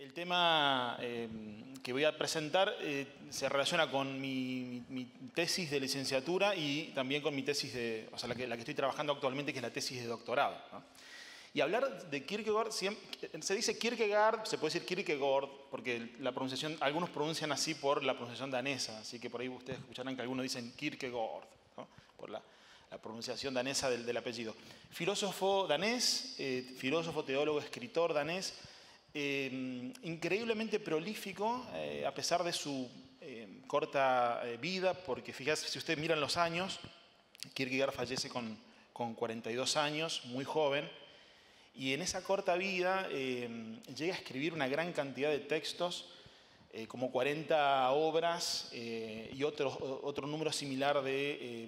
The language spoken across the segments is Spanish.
El tema que voy a presentar se relaciona con mi tesis de licenciatura y también con mi tesis o sea, la que estoy trabajando actualmente, que es la tesis de doctorado, ¿no? Y hablar de Kierkegaard, se dice Kierkegaard, se puede decir Kierkegaard, porque la pronunciación, algunos pronuncian así por la pronunciación danesa, así que por ahí ustedes escucharán que algunos dicen Kierkegaard, ¿no? Por la pronunciación danesa del apellido. Filósofo danés, filósofo, teólogo, escritor danés, increíblemente prolífico, a pesar de su corta vida, porque fíjate, si ustedes miran los años, Kierkegaard fallece con 42 años, muy joven, y en esa corta vida llega a escribir una gran cantidad de textos, como 40 obras y otro número similar de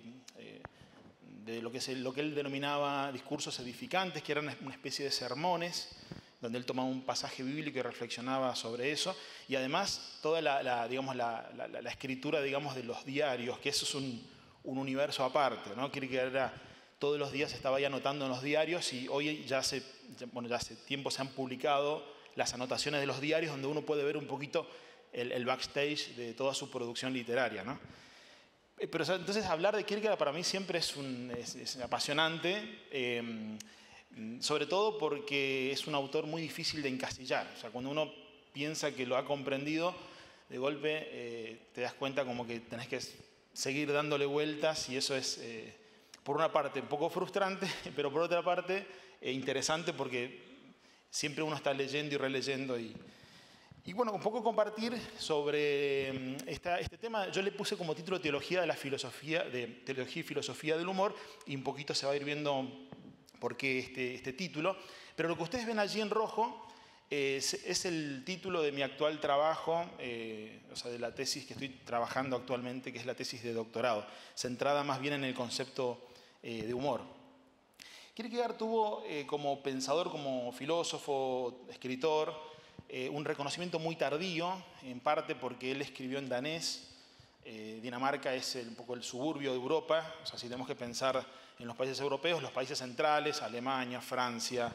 lo que él denominaba discursos edificantes, que eran una especie de sermones, donde él tomaba un pasaje bíblico y reflexionaba sobre eso, y además toda la escritura, digamos, de los diarios, que eso es un universo aparte, ¿no? Kierkegaard todos los días estaba ahí anotando en los diarios, y hoy ya hace tiempo se han publicado las anotaciones de los diarios, donde uno puede ver un poquito el backstage de toda su producción literaria, ¿no? Pero entonces hablar de Kierkegaard para mí siempre es apasionante, sobre todo porque es un autor muy difícil de encasillar. O sea, cuando uno piensa que lo ha comprendido, de golpe te das cuenta como que tenés que seguir dándole vueltas, y eso es, por una parte, un poco frustrante, pero por otra parte, interesante, porque siempre uno está leyendo y releyendo. Y bueno, un poco compartir sobre este tema. Yo le puse como título Teología de la Filosofía, Teología y Filosofía del Humor, y un poquito se va a ir viendo por qué este título. Pero lo que ustedes ven allí en rojo es el título de mi actual trabajo, o sea, de la tesis que estoy trabajando actualmente, que es la tesis de doctorado, centrada más bien en el concepto de humor. Kierkegaard tuvo como pensador, como filósofo, escritor, un reconocimiento muy tardío, en parte porque él escribió en danés. Dinamarca es un poco el suburbio de Europa. O sea, si tenemos que pensar en los países europeos, los países centrales, Alemania, Francia,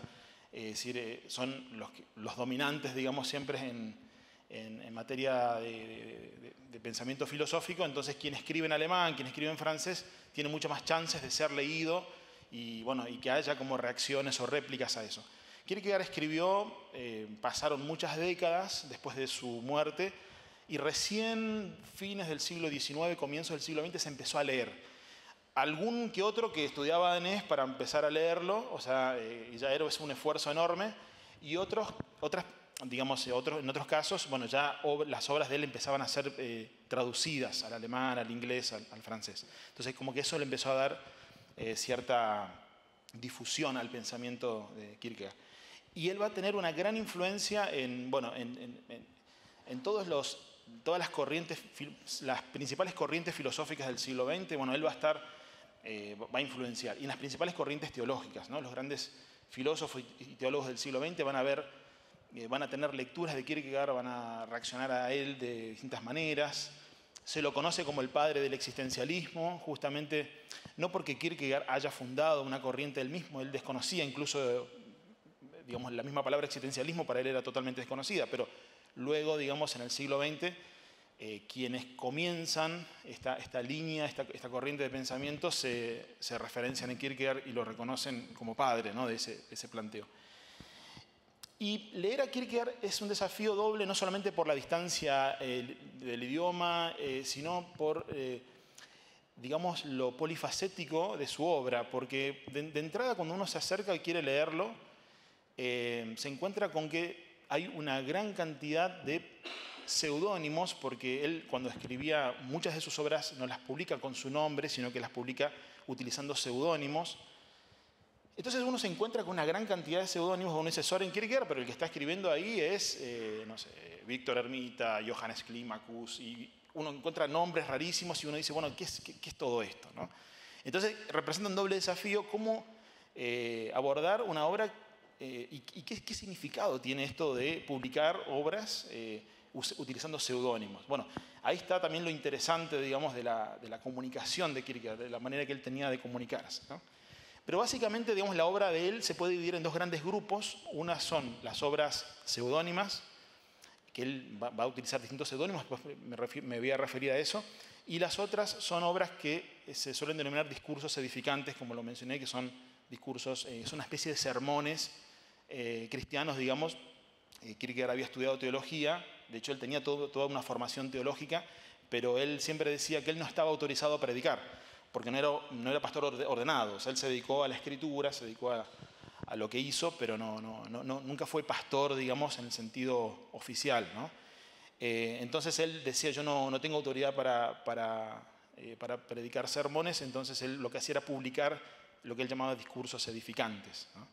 son los dominantes, digamos, siempre en materia de pensamiento filosófico. Entonces, quien escribe en alemán, quien escribe en francés, tiene mucho más chances de ser leído y que haya como reacciones o réplicas a eso. Kierkegaard escribió, pasaron muchas décadas después de su muerte, y recién fines del siglo XIX, comienzos del siglo XX, se empezó a leer. Algún que otro que estudiaba danés para empezar a leerlo, o sea, ya era un esfuerzo enorme, y en otros casos, bueno, ya las obras de él empezaban a ser traducidas al alemán, al inglés, al francés. Entonces, como que eso le empezó a dar cierta difusión al pensamiento de Kierkegaard. Y él va a tener una gran influencia en todas las corrientes, las principales corrientes filosóficas del siglo XX. Bueno, él va a influenciar. Y en las principales corrientes teológicas, ¿no? Los grandes filósofos y teólogos del siglo XX van a tener lecturas de Kierkegaard, van a reaccionar a él de distintas maneras. Se lo conoce como el padre del existencialismo, justamente no porque Kierkegaard haya fundado una corriente él mismo, él desconocía incluso, digamos, la misma palabra existencialismo para él era totalmente desconocida, pero luego, digamos, en el siglo XX, quienes comienzan esta línea, esta corriente de pensamiento, se referencian en Kierkegaard y lo reconocen como padre, ¿no?, de ese planteo. Y leer a Kierkegaard es un desafío doble, no solamente por la distancia del idioma, sino por, digamos, lo polifacético de su obra, porque de entrada, cuando uno se acerca y quiere leerlo, se encuentra con que hay una gran cantidad de seudónimos, porque él, cuando escribía muchas de sus obras, no las publica con su nombre, sino que las publica utilizando seudónimos. Entonces uno se encuentra con una gran cantidad de seudónimos. Uno dice Søren Kierkegaard, pero el que está escribiendo ahí es, no sé, Víctor Ermita, Johannes Climacus, y uno encuentra nombres rarísimos y uno dice, bueno, ¿qué es todo esto, ¿no? Entonces representa un doble desafío: cómo abordar una obra y qué significado tiene esto de publicar obras utilizando seudónimos. Bueno, ahí está también lo interesante, digamos, de la comunicación de Kierkegaard, de la manera que él tenía de comunicarse, ¿no? Pero básicamente, digamos, la obra de él se puede dividir en dos grandes grupos. Una son las obras seudónimas, que él va a utilizar distintos seudónimos, después me voy a referir a eso. Y las otras son obras que se suelen denominar discursos edificantes, como lo mencioné, que son discursos, es una especie de sermones cristianos, digamos. Kierkegaard había estudiado teología, de hecho él tenía toda una formación teológica, pero él siempre decía que él no estaba autorizado a predicar, porque no era pastor ordenado. O sea, él se dedicó a la escritura, se dedicó a lo que hizo, pero nunca fue pastor, digamos, en el sentido oficial, ¿no? Entonces él decía, yo no tengo autoridad para predicar sermones, entonces él lo que hacía era publicar lo que él llamaba discursos edificantes, ¿no?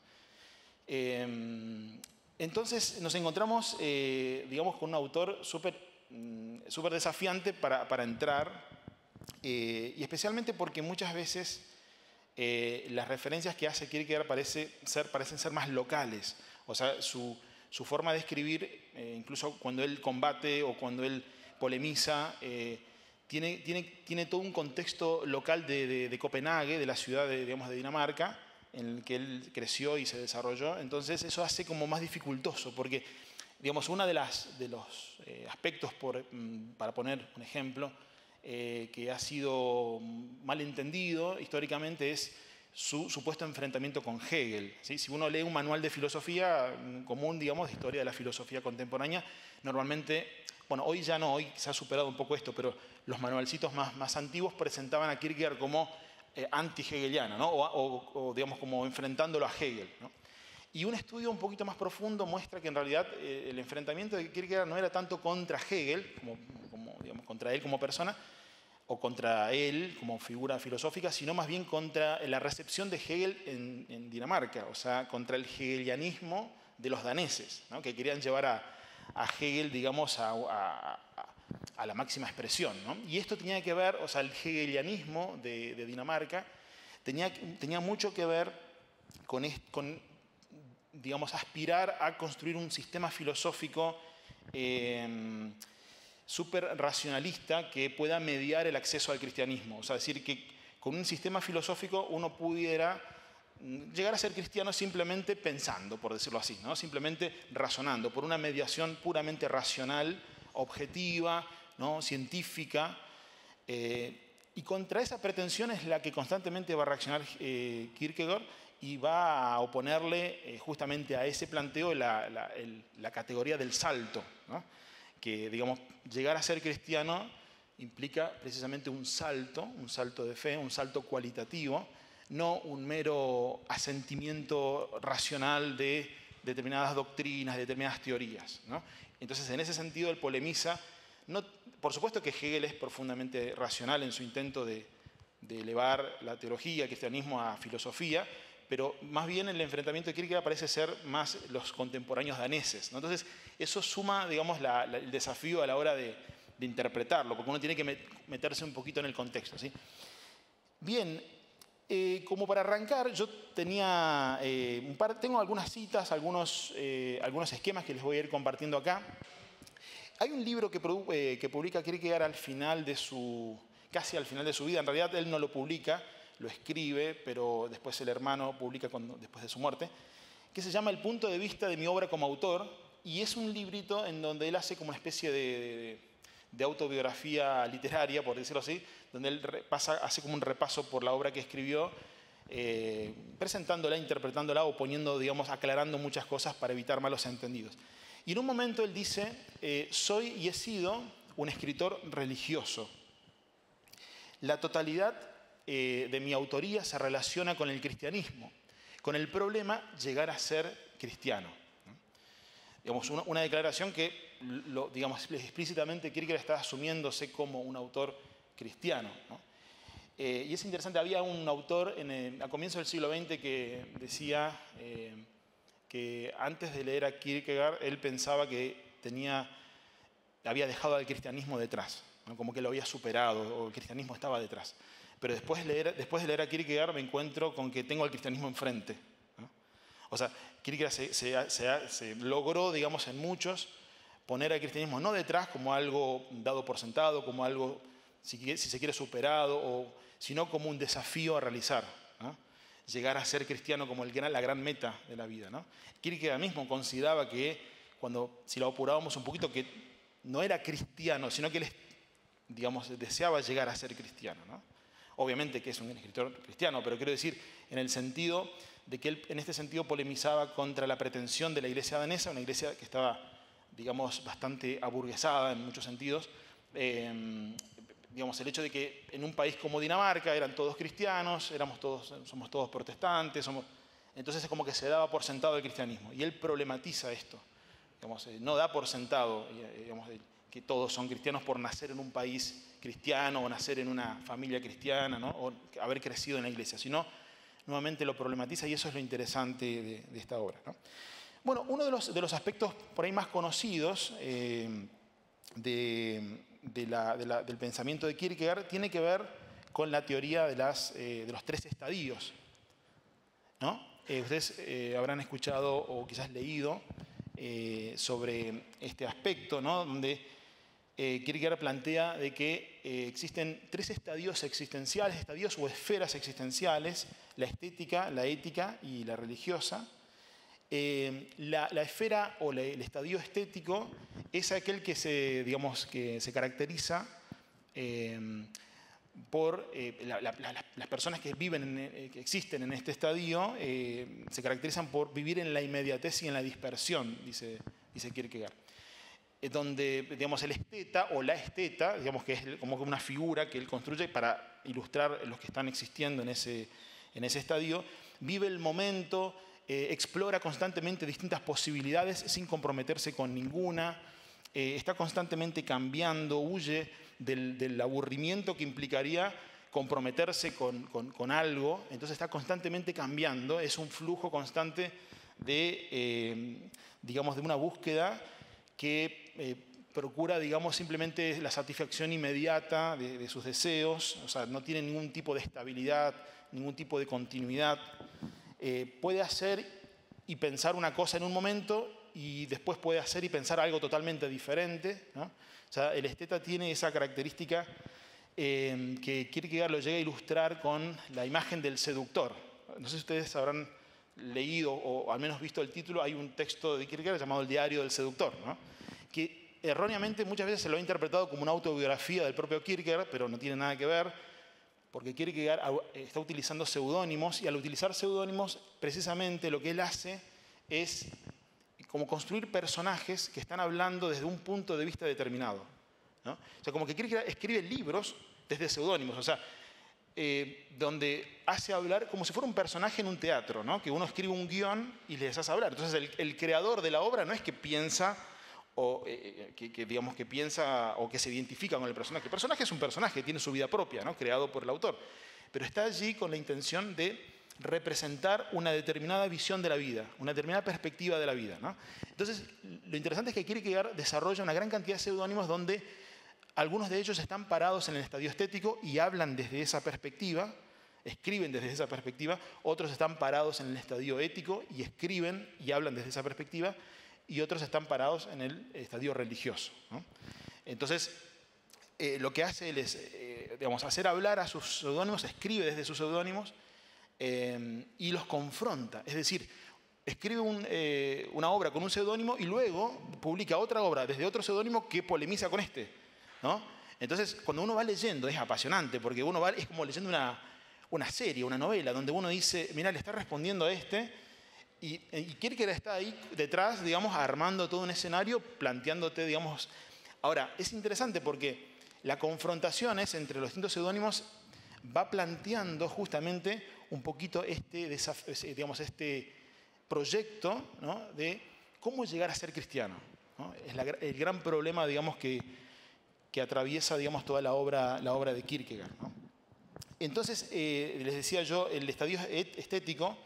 Entonces nos encontramos, digamos, con un autor súper desafiante para entrar, y especialmente porque muchas veces las referencias que hace Kierkegaard parecen ser más locales. O sea, su forma de escribir, incluso cuando él combate o cuando él polemiza, tiene todo un contexto local de Copenhague, de la ciudad de Dinamarca, en el que él creció y se desarrolló. Entonces eso hace como más dificultoso, porque digamos, uno de los aspectos, para poner un ejemplo, que ha sido malentendido históricamente es su supuesto enfrentamiento con Hegel, ¿sí? Si uno lee un manual de filosofía común, digamos, de historia de la filosofía contemporánea, normalmente, bueno, hoy ya no, hoy se ha superado un poco esto, pero los manualcitos más antiguos presentaban a Kierkegaard como anti-hegeliano, ¿no? o digamos, como enfrentándolo a Hegel, ¿no? Y un estudio un poquito más profundo muestra que en realidad el enfrentamiento de Kierkegaard no era tanto contra Hegel, digamos, contra él como persona, o contra él como figura filosófica, sino más bien contra la recepción de Hegel en Dinamarca, o sea, contra el hegelianismo de los daneses, ¿no? Que querían llevar a Hegel, digamos, a la máxima expresión, ¿no? Y esto tenía que ver, o sea, el hegelianismo de Dinamarca tenía mucho que ver con digamos, aspirar a construir un sistema filosófico súper racionalista que pueda mediar el acceso al cristianismo. O sea, decir que con un sistema filosófico uno pudiera llegar a ser cristiano simplemente pensando, por decirlo así, ¿no? Simplemente razonando, por una mediación puramente racional, objetiva, ¿no? Científica. Y contra esa pretensión es la que constantemente va a reaccionar Kierkegaard, y va a oponerle justamente a ese planteo la categoría del salto, ¿no? Que, digamos, llegar a ser cristiano implica precisamente un salto de fe, un salto cualitativo, no un mero asentimiento racional de determinadas doctrinas, de determinadas teorías, ¿no? Entonces, en ese sentido, él polemiza. Por supuesto que Hegel es profundamente racional en su intento de elevar la teología, el cristianismo a filosofía, pero más bien el enfrentamiento de Kierkegaard parece ser más los contemporáneos daneses, ¿no? Entonces, eso suma, digamos, el desafío a la hora de interpretarlo, porque uno tiene que meterse un poquito en el contexto, ¿sí? Bien, como para arrancar, yo tengo algunas citas, algunos esquemas que les voy a ir compartiendo acá. Hay un libro que publica Kierkegaard casi al final de su vida. En realidad él no lo publica, lo escribe, pero después el hermano publica después de su muerte, que se llama El punto de vista de mi obra como autor, y es un librito en donde él hace como una especie de autobiografía literaria, por decirlo así, donde él hace como un repaso por la obra que escribió, presentándola, interpretándola o digamos, aclarando muchas cosas para evitar malos entendidos. Y en un momento él dice, soy y he sido un escritor religioso. La totalidad de mi autoría se relaciona con el cristianismo, con el problema llegar a ser cristiano, ¿no? Digamos, una declaración que, digamos, explícitamente Kierkegaard está asumiéndose como un autor cristiano, ¿no? Y es interesante, había un autor a comienzos del siglo XX que decía que antes de leer a Kierkegaard él pensaba que había dejado al cristianismo detrás, ¿no? Como que lo había superado o el cristianismo estaba detrás. Pero después de leer a Kierkegaard me encuentro con que tengo al cristianismo enfrente, ¿no? O sea, Kierkegaard se logró, digamos, en muchos, poner al cristianismo no detrás como algo dado por sentado, como algo, si se quiere, superado, sino como un desafío a realizar, ¿no? Llegar a ser cristiano como la gran meta de la vida, ¿no? Kierkegaard mismo consideraba que si lo apurábamos un poquito, que no era cristiano, sino que él, digamos, deseaba llegar a ser cristiano, ¿no? Obviamente que es un escritor cristiano, pero quiero decir en el sentido de que él en este sentido polemizaba contra la pretensión de la iglesia danesa, una iglesia que estaba, digamos, bastante aburguesada en muchos sentidos. Digamos, el hecho de que en un país como Dinamarca eran todos cristianos, somos todos protestantes, entonces es como que se daba por sentado el cristianismo. Y él problematiza esto. Digamos, no da por sentado, digamos, que todos son cristianos por nacer en un país cristiano o nacer en una familia cristiana, ¿no? O haber crecido en la iglesia, sino nuevamente lo problematiza, y eso es lo interesante de esta obra, ¿no? Bueno, uno de los aspectos por ahí más conocidos del pensamiento de Kierkegaard tiene que ver con la teoría de los 3 estadios, ¿no? Ustedes habrán escuchado o quizás leído sobre este aspecto, ¿no? Donde Kierkegaard plantea de que existen 3 estadios existenciales, estadios o esferas existenciales: la estética, la ética y la religiosa. La esfera o el estadio estético es aquel que se caracteriza por las personas que que existen en este estadio, se caracterizan por vivir en la inmediatez y en la dispersión, dice Kierkegaard. Donde, digamos, el esteta o la esteta, digamos, que es como una figura que él construye para ilustrar los que están existiendo en ese estadio, vive el momento, explora constantemente distintas posibilidades sin comprometerse con ninguna, está constantemente cambiando, huye del aburrimiento que implicaría comprometerse con algo, entonces está constantemente cambiando, es un flujo constante digamos, de una búsqueda que procura, digamos, simplemente la satisfacción inmediata de sus deseos, o sea, no tiene ningún tipo de estabilidad, ningún tipo de continuidad. Puede hacer y pensar una cosa en un momento y después puede hacer y pensar algo totalmente diferente, ¿no? O sea, el esteta tiene esa característica que Kierkegaard lo llega a ilustrar con la imagen del seductor. No sé si ustedes habrán leído o al menos visto el título. Hay un texto de Kierkegaard llamado El diario del seductor, ¿no? Que erróneamente muchas veces se lo ha interpretado como una autobiografía del propio Kierkegaard, pero no tiene nada que ver, porque Kierkegaard está utilizando seudónimos, y al utilizar seudónimos, precisamente lo que él hace es como construir personajes que están hablando desde un punto de vista determinado, ¿no? O sea, como que Kierkegaard escribe libros desde seudónimos, o sea, donde hace hablar como si fuera un personaje en un teatro, ¿no? Que uno escribe un guión y les hace hablar. Entonces el creador de la obra no es que piensa o digamos que piensa o que se identifica con el personaje. El personaje es un personaje, tiene su vida propia, ¿no? Creado por el autor, pero está allí con la intención de representar una determinada visión de la vida, una determinada perspectiva de la vida, ¿no? Entonces, lo interesante es que Kierkegaard desarrolla una gran cantidad de seudónimos donde algunos de ellos están parados en el estadio estético y hablan desde esa perspectiva, escriben desde esa perspectiva. Otros están parados en el estadio ético y escriben y hablan desde esa perspectiva, y otros están parados en el estadio religioso, ¿no? Entonces, lo que hace él es, digamos, hacer hablar a sus seudónimos, escribe desde sus seudónimos y los confronta. Es decir, escribe una obra con un seudónimo y luego publica otra obra desde otro seudónimo que polemiza con este, ¿no? Entonces, cuando uno va leyendo, es apasionante, porque es como leyendo una serie, una novela, donde uno dice, mira, le está respondiendo a este, y Kierkegaard está ahí detrás, digamos, armando todo un escenario, planteándote, digamos. Ahora, es interesante porque la confrontación entre los distintos seudónimos va planteando justamente un poquito digamos, este proyecto, ¿no? De cómo llegar a ser cristiano, ¿no? Es el gran problema, digamos, que atraviesa, digamos, toda la obra de Kierkegaard, ¿no? Entonces, les decía yo, el estadio estético,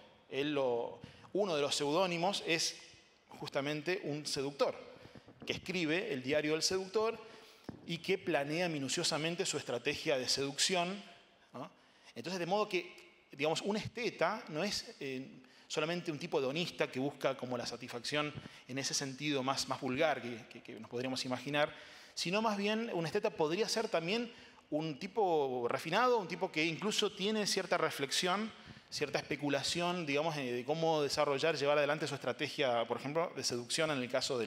uno de los seudónimos es justamente un seductor, que escribe el diario del seductor y que planea minuciosamente su estrategia de seducción, ¿no? Entonces, de modo que, digamos, un esteta no es solamente un tipo hedonista que busca como la satisfacción en ese sentido más vulgar que nos podríamos imaginar, sino más bien un esteta podría ser también un tipo refinado, un tipo que incluso tiene cierta reflexión cierta especulación, digamos, de cómo desarrollar, llevar adelante su estrategia, por ejemplo, de seducción en el caso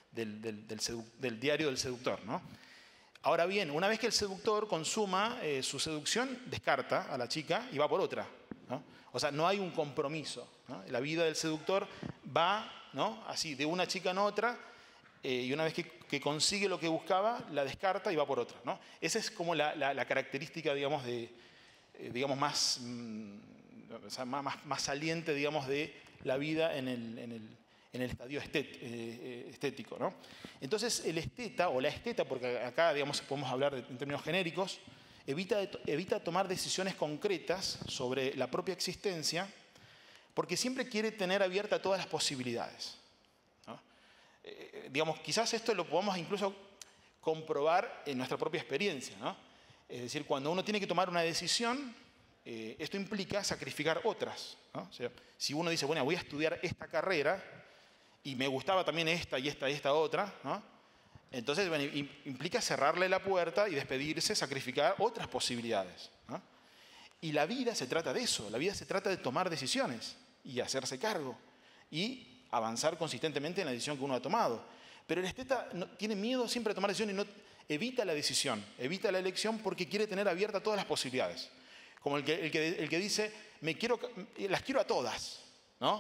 del diario del seductor, ¿no? Ahora bien, una vez que el seductor consuma su seducción, descarta a la chica y va por otra, ¿no? O sea, no hay un compromiso, ¿no? La vida del seductor va, ¿no?, así, de una chica en otra, y una vez que consigue lo que buscaba, la descarta y va por otra, ¿no? Esa es como la característica, digamos, digamos más, o sea, más saliente, digamos, de la vida en el estadio estético, ¿no? Entonces, el esteta o la esteta, porque acá, digamos, podemos hablar en términos genéricos, evita tomar decisiones concretas sobre la propia existencia, porque siempre quiere tener abierta todas las posibilidades, ¿no? Digamos, quizás esto lo podamos incluso comprobar en nuestra propia experiencia, ¿no? Es decir, cuando uno tiene que tomar una decisión, esto implica sacrificar otras, ¿no? O sea, si uno dice, bueno, voy a estudiar esta carrera y me gustaba también esta y esta otra, ¿no? Entonces, bueno, implica cerrarle la puerta y despedirse, sacrificar otras posibilidades, ¿no? Y la vida se trata de eso, la vida se trata de tomar decisiones y hacerse cargo y avanzar consistentemente en la decisión que uno ha tomado. Pero el esteta tiene miedo siempre a tomar decisiones y no, evita la decisión, evita la elección porque quiere tener abiertas todas las posibilidades. Como el que dice, las quiero a todas, ¿no?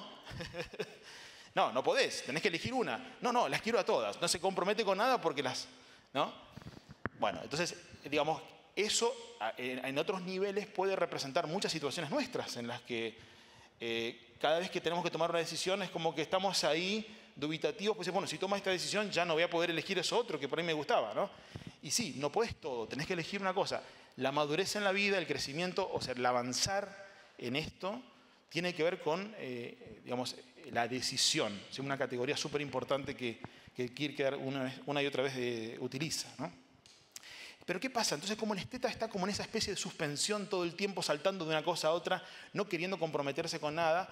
No podés, tenés que elegir una. No, las quiero a todas. No se compromete con nada porque ¿no? Bueno, entonces, digamos, eso en otros niveles puede representar muchas situaciones nuestras en las que cada vez que tenemos que tomar una decisión es como que estamos ahí dubitativos, pues bueno, si tomo esta decisión ya no voy a poder elegir eso otro que por ahí me gustaba, ¿no? Y sí, no podés todo, tenés que elegir una cosa. La madurez en la vida, el crecimiento, o sea, el avanzar en esto, tiene que ver con, digamos, la decisión, ¿sí? Una categoría súper importante que Kierkegaard una y otra vez utiliza, ¿no? Pero ¿qué pasa? Entonces, como el esteta está como en esa especie de suspensión todo el tiempo, saltando de una cosa a otra, no queriendo comprometerse con nada,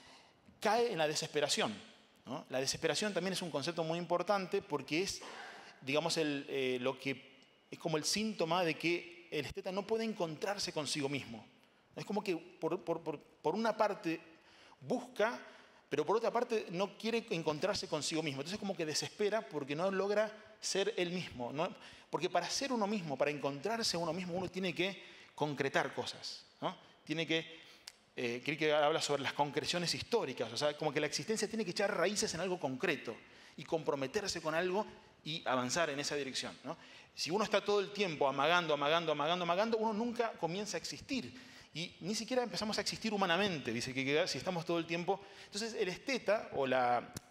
cae en la desesperación, ¿no? La desesperación también es un concepto muy importante porque es, digamos, lo que es como el síntoma de que el esteta no puede encontrarse consigo mismo. Es como que por una parte busca, pero por otra parte no quiere encontrarse consigo mismo. Entonces como que desespera porque no logra ser él mismo, ¿no? Porque para ser uno mismo, para encontrarse a uno mismo, uno tiene que concretar cosas, ¿no? Tiene que, creo que habla sobre las concreciones históricas, o sea, como que la existencia tiene que echar raíces en algo concreto y comprometerse con algo y avanzar en esa dirección, ¿no? Si uno está todo el tiempo amagando, uno nunca comienza a existir. Y ni siquiera empezamos a existir humanamente, dice que si estamos todo el tiempo. Entonces el esteta o el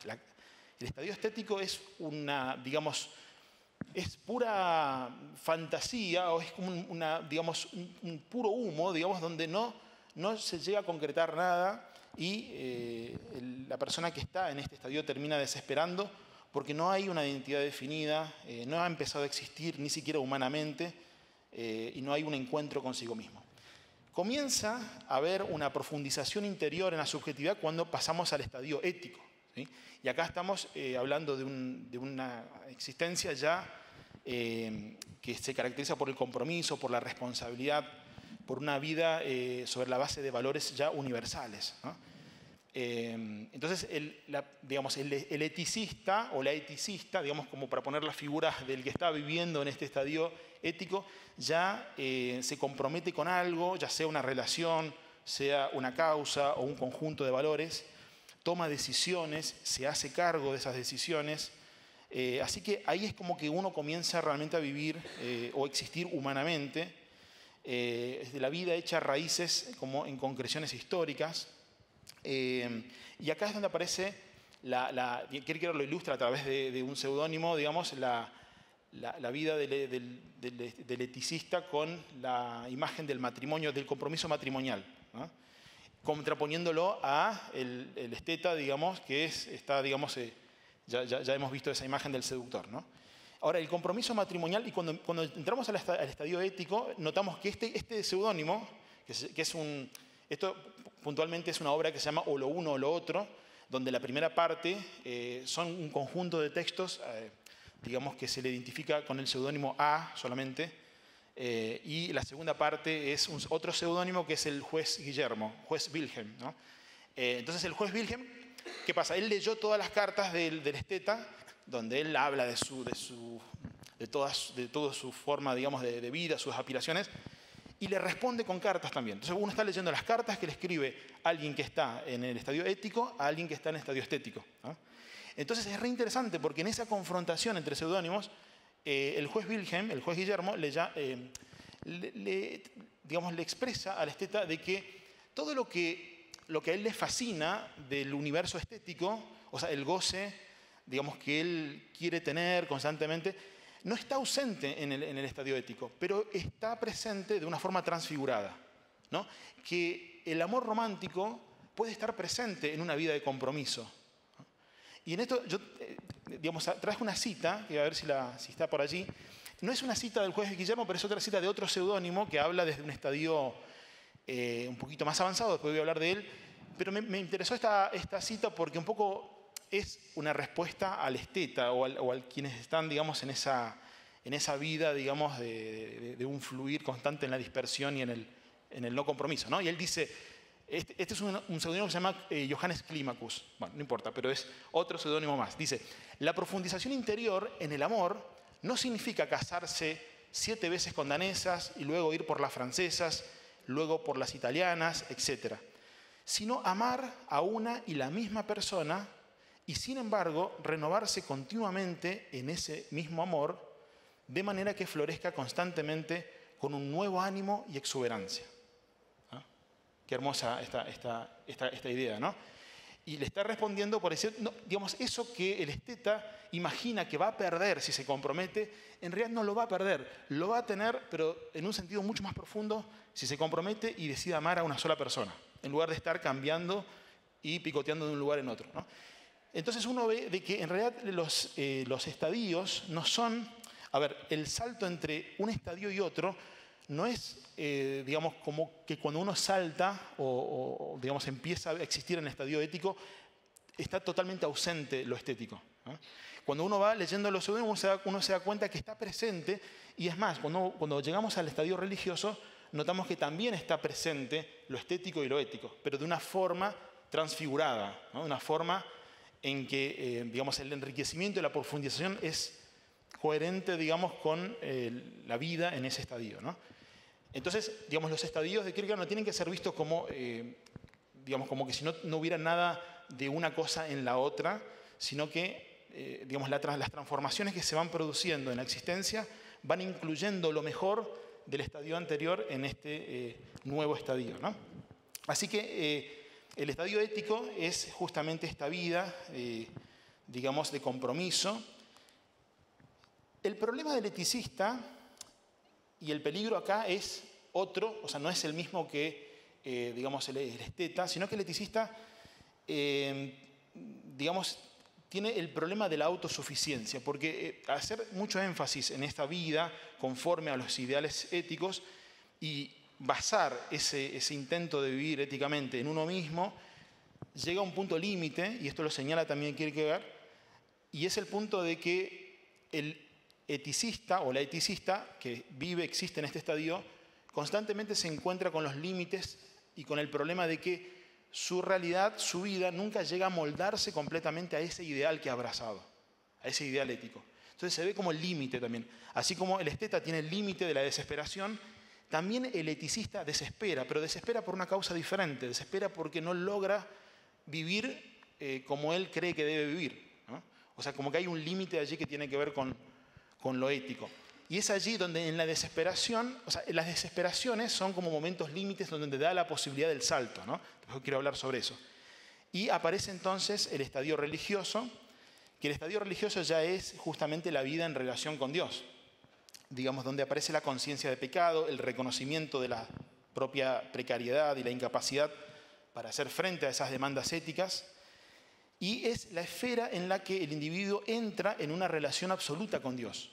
estadio estético es digamos, es pura fantasía o es como digamos, un puro humo, digamos, donde no se llega a concretar nada y la persona que está en este estadio termina desesperando porque no hay una identidad definida, no ha empezado a existir ni siquiera humanamente y no hay un encuentro consigo mismo. Comienza a haber una profundización interior en la subjetividad cuando pasamos al estadio ético, ¿sí? Y acá estamos hablando de una existencia ya que se caracteriza por el compromiso, por la responsabilidad, por una vida sobre la base de valores ya universales, ¿no? Entonces, digamos, el eticista o la eticista, digamos, como para poner la figura del que está viviendo en este estadio ético, ya se compromete con algo, ya sea una relación, sea una causa o un conjunto de valores, toma decisiones, se hace cargo de esas decisiones. Así que ahí es como que uno comienza realmente a vivir o existir humanamente, desde la vida hecha raíces como en concreciones históricas. Y acá es donde aparece, Kierkegaard lo ilustra a través de un seudónimo, digamos, la vida del eticista con la imagen del matrimonio, del compromiso matrimonial, ¿no? Contraponiéndolo a el esteta, digamos, que está, digamos, ya hemos visto esa imagen del seductor, ¿no? Ahora, el compromiso matrimonial, y cuando entramos al estadio ético, notamos que este seudónimo, que es esto puntualmente es una obra que se llama O lo uno o lo otro, donde la primera parte son un conjunto de textos, digamos que se le identifica con el seudónimo A solamente, Y la segunda parte es otro seudónimo que es el juez Guillermo, juez Wilhelm, ¿no? Entonces el juez Wilhelm, ¿qué pasa? Él leyó todas las cartas del esteta, donde él habla de toda su forma, digamos, de vida, sus aspiraciones, y le responde con cartas también. Entonces uno está leyendo las cartas que le escribe alguien que está en el estadio ético a alguien que está en el estadio estético, ¿no? Entonces es re interesante porque en esa confrontación entre seudónimos, el juez Wilhelm, el juez Guillermo, digamos, le expresa al esteta de que todo lo que a él le fascina del universo estético, o sea, el goce, digamos, que él quiere tener constantemente, no está ausente en el estadio ético, pero está presente de una forma transfigurada, ¿no? Que el amor romántico puede estar presente en una vida de compromiso. Y en esto yo, digamos, traje una cita, que a ver si está por allí. No es una cita del juez Guillermo, pero es otra cita de otro seudónimo que habla desde un estadio un poquito más avanzado, después voy a hablar de él. Pero me interesó esta cita porque un poco es una respuesta al esteta o al quienes están, digamos, en esa vida, digamos, de un fluir constante en la dispersión y en el no compromiso, ¿no? Y él dice... Este es un seudónimo que se llama Johannes Climacus. Bueno, no importa, pero es otro seudónimo más. Dice, la profundización interior en el amor no significa casarse 7 veces con danesas y luego ir por las francesas, luego por las italianas, etc. Sino amar a una y la misma persona y, sin embargo, renovarse continuamente en ese mismo amor de manera que florezca constantemente con un nuevo ánimo y exuberancia. Qué hermosa esta idea, ¿no? Y le está respondiendo por decir, no, digamos, eso que el esteta imagina que va a perder si se compromete, en realidad no lo va a perder, lo va a tener, pero en un sentido mucho más profundo si se compromete y decide amar a una sola persona, en lugar de estar cambiando y picoteando de un lugar en otro, ¿no? Entonces uno ve de que en realidad los estadios no son... A ver, el salto entre un estadio y otro no es, digamos, como que cuando uno salta o digamos, empieza a existir en el estadio ético, está totalmente ausente lo estético, ¿no? Cuando uno va leyendo los seudónimos, uno se da cuenta que está presente, y es más, cuando llegamos al estadio religioso, notamos que también está presente lo estético y lo ético, pero de una forma transfigurada, ¿no? De una forma en que, digamos, el enriquecimiento y la profundización es coherente, digamos, con la vida en ese estadio, ¿no? Entonces, digamos, los estadios de Kierkegaard no tienen que ser vistos como, digamos, como que si no hubiera nada de una cosa en la otra, sino que, digamos, las transformaciones que se van produciendo en la existencia van incluyendo lo mejor del estadio anterior en este nuevo estadio, ¿no? Así que el estadio ético es justamente esta vida, digamos, de compromiso. El problema del eticista y el peligro acá es otro, o sea, no es el mismo que, digamos, el esteta, sino que el eticista, digamos, tiene el problema de la autosuficiencia, porque hacer mucho énfasis en esta vida conforme a los ideales éticos y basar ese intento de vivir éticamente en uno mismo, llega a un punto límite, y esto lo señala también Kierkegaard, y es el punto de que el eticista o la eticista que existe en este estadio, constantemente se encuentra con los límites y con el problema de que su realidad, su vida, nunca llega a moldarse completamente a ese ideal que ha abrazado, a ese ideal ético. Entonces se ve como el límite también. Así como el esteta tiene el límite de la desesperación, también el eticista desespera, pero desespera por una causa diferente, desespera porque no logra vivir como él cree que debe vivir, ¿no? O sea, como que hay un límite allí que tiene que ver con lo ético. Y es allí donde en la desesperación, o sea, las desesperaciones son como momentos límites donde da la posibilidad del salto, ¿no? Después quiero hablar sobre eso. Y aparece entonces el estadio religioso, que el estadio religioso ya es justamente la vida en relación con Dios. Digamos, donde aparece la conciencia de pecado, el reconocimiento de la propia precariedad y la incapacidad para hacer frente a esas demandas éticas. Y es la esfera en la que el individuo entra en una relación absoluta con Dios.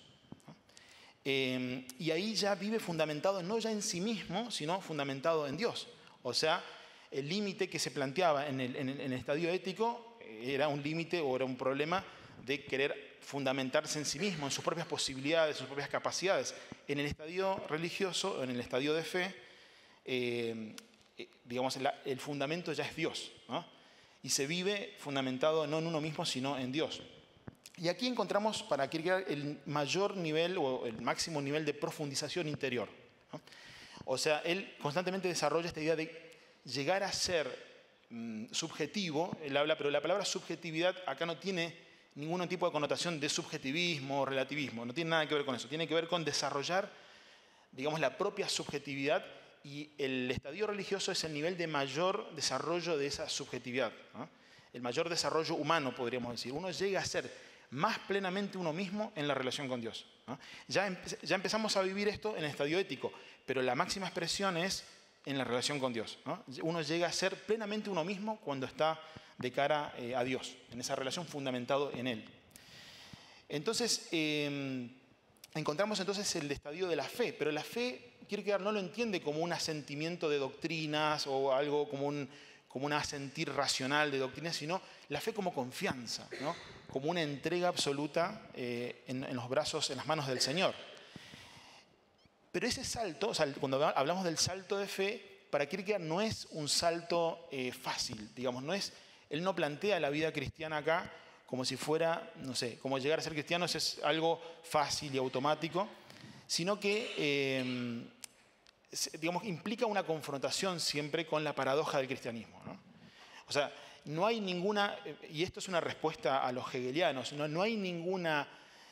Y ahí ya vive fundamentado no ya en sí mismo, sino fundamentado en Dios. O sea, el límite que se planteaba en el estadio ético era un límite o era un problema de querer fundamentarse en sí mismo, en sus propias posibilidades, sus propias capacidades. En el estadio religioso, en el estadio de fe, digamos, el fundamento ya es Dios, ¿no? Y se vive fundamentado no en uno mismo, sino en Dios. Y aquí encontramos para Kierkegaard el mayor nivel o el máximo nivel de profundización interior, ¿no? O sea, él constantemente desarrolla esta idea de llegar a ser subjetivo, él habla, pero la palabra subjetividad acá no tiene ningún tipo de connotación de subjetivismo o relativismo, no tiene nada que ver con eso, tiene que ver con desarrollar, digamos, la propia subjetividad, y el estadio religioso es el nivel de mayor desarrollo de esa subjetividad, ¿no? El mayor desarrollo humano, podríamos decir. Uno llega a ser más plenamente uno mismo en la relación con Dios, ¿no? Ya empezamos a vivir esto en el estadio ético, pero la máxima expresión es en la relación con Dios, ¿no? Uno llega a ser plenamente uno mismo cuando está de cara a Dios, en esa relación fundamentado en Él. Entonces, encontramos entonces el estadio de la fe, pero la fe, Kierkegaard no lo entiende como un asentimiento de doctrinas o algo como un asentir racional de doctrinas, sino la fe como confianza, ¿no? Como una entrega absoluta en los brazos, en las manos del Señor. Pero ese salto, o sea, cuando hablamos del salto de fe, para Kierkegaard no es un salto fácil, digamos, él no plantea la vida cristiana acá como si fuera, no sé, como llegar a ser cristiano es algo fácil y automático, sino que, digamos, implica una confrontación siempre con la paradoja del cristianismo, ¿no? O sea, no hay ninguna, y esto es una respuesta a los hegelianos, no hay ninguna...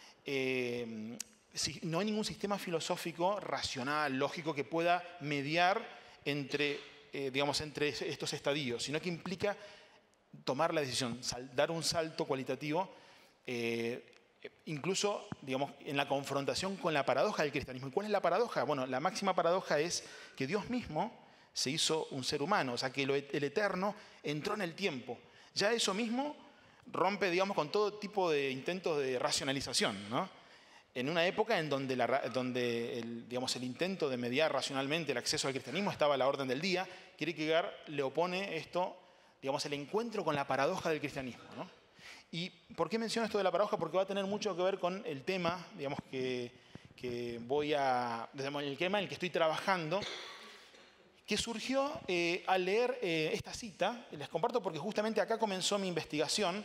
no hay ningún sistema filosófico racional, lógico, que pueda mediar entre estos estadios, sino que implica tomar la decisión, dar un salto cualitativo, incluso, digamos, en la confrontación con la paradoja del cristianismo. ¿Y cuál es la paradoja? Bueno, la máxima paradoja es que Dios mismo se hizo un ser humano, o sea, que el eterno entró en el tiempo. Ya eso mismo rompe, digamos, con todo tipo de intentos de racionalización, ¿no? En una época en donde, el intento de mediar racionalmente el acceso al cristianismo estaba a la orden del día, Kierkegaard le opone esto, digamos, el encuentro con la paradoja del cristianismo, ¿no? ¿Y por qué menciono esto de la paradoja? Porque va a tener mucho que ver con el tema, digamos, el tema en el que estoy trabajando, que surgió al leer esta cita. Les comparto porque justamente acá comenzó mi investigación.